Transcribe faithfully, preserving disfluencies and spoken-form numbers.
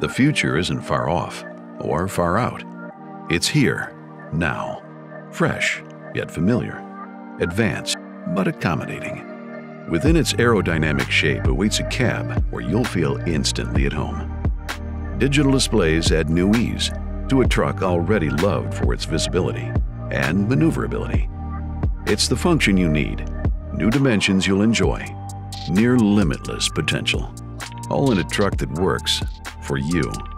The future isn't far off or far out. It's here, now. Fresh, yet familiar. Advanced, but accommodating. Within its aerodynamic shape awaits a cab where you'll feel instantly at home. Digital displays add new ease to a truck already loved for its visibility and maneuverability. It's the function you need, new dimensions you'll enjoy, near limitless potential. All in a truck that works for you.